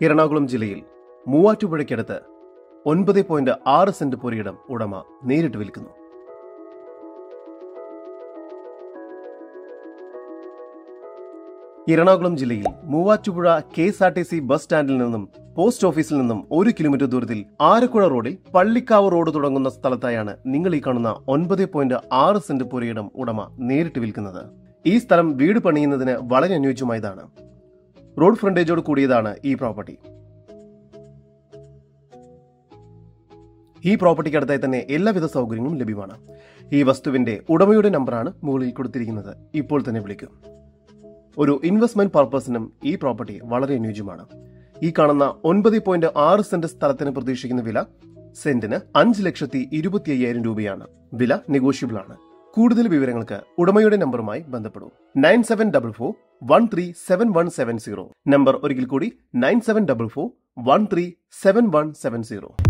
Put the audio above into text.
എറണാകുളം ജില്ലയിൽ മൂവാറ്റുപുഴയ്ക്കടുത്ത് 9.6 സെന്റ് പുരയിടം ഉടമ നേരിട്ട് വിൽക്കുന്നു. എറണാകുളം ജില്ലയിൽ മൂവാറ്റുപുഴ KSRTC ബസ് സ്റ്റാൻഡിൽ നിന്നും പോസ്റ്റ് ഓഫീസിൽ നിന്നും 1 കിലോമീറ്റർ ദൂരത്തിൽ ആരക്കുഴ റോഡിൽ പള്ളിക്കാവ് റോഡ് തുടങ്ങുന്ന സ്ഥലത്തായാണ് നിങ്ങൾ ഈ കാണുന്ന 9.6 സെന്റ് പുരയിടം ഉടമ നേരിട്ട് വിൽക്കുന്നത്. ഈ സ്ഥലം വീട് പണിയുന്നതിന് വളരെ അനുയോജ്യമായതാണ്. റോഡ് ഫ്രണ്ടേജോട് കൂടിയതാണ് ഈ പ്രോപ്പർട്ടി. ഈ പ്രോപ്പർട്ടിക്ക് അടുത്തായി തന്നെ എല്ലാവിധ സൗകര്യങ്ങളും ലഭ്യമാണ്. ഈ വസ്തുവിന്റെ ഉടമയുടെ നമ്പറാണ് മുകളിൽ കൊടുത്തിരിക്കുന്നത്. ഇപ്പോൾ തന്നെ വിളിക്കും. ഒരു ഇൻവെസ്റ്റ്മെന്റ് പർപ്പസിനും ഈ പ്രോപ്പർട്ടി വളരെ അനുയോജ്യമാണ്. ഈ കാണുന്ന 9.6 സെന്റ് സ്ഥലത്തിന് പ്രതീക്ഷിക്കുന്ന വില സെന്റിന് 5,25,000 രൂപയാണ്. വില നെഗോഷ്യബിൾ ആണ്. കൂടുതൽ വിവരങ്ങൾക്ക് ഉടമയുടെ നമ്പറുമായി ബന്ധപ്പെടൂ. 9744137170. നമ്പർ ഒരിക്കൽ കൂടി 9744137170.